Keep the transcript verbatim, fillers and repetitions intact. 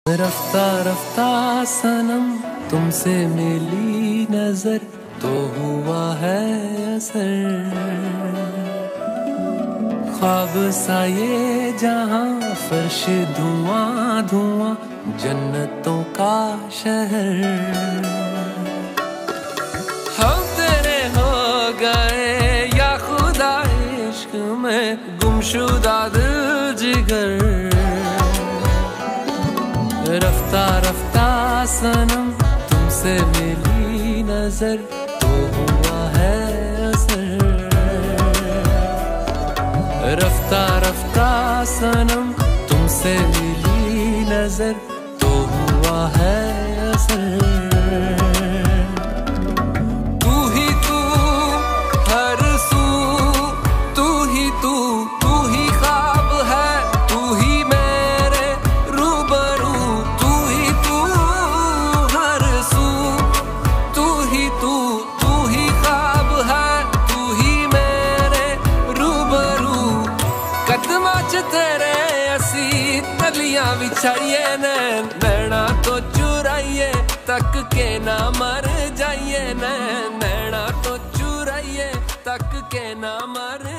रफ्ता रफ्ता सनम तुमसे मिली नजर तो हुआ है असर। ख्वाब सा ये जहां फर्श धुआं धुआं जन्नतों का शहर। हम तेरे हो गए या खुदा इश्क में गुमशुदा दिल जिगर। रफ्ता रफ्ता सनम तुमसे मिली नजर तो हुआ है असर। रफ्ता रफ्ता सनम तुमसे मिली नजर तो हुआ है असर। तू ही तू हर सू, तू ही तू, तू ही ख्वाब है, तू ही मेरे रूबरू। तू ही तू हर सू, तू ही तू, तू ही ख्वाब है, तू ही मेरे रूबरू। कदमां च तेरे असी तलियां बिछाइए, नैना तो चुराइए तक के ना मर जाइए। नैना तो चुराइए तक के ना मर